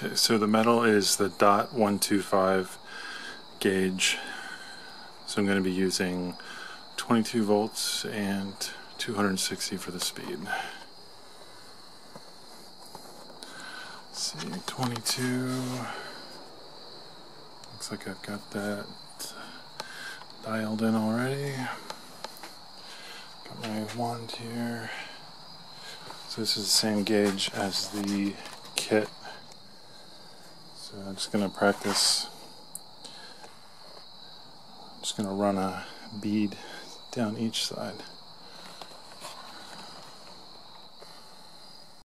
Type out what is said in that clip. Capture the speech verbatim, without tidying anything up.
Okay, so the metal is the dot one two five gauge. So I'm going to be using twenty-two volts and two hundred sixty for the speed. Let's see, twenty-two. Looks like I've got that dialed in already. Got my wand here. So this is the same gauge as the kit. So I'm just going to practice. I'm just going to run a bead down each side.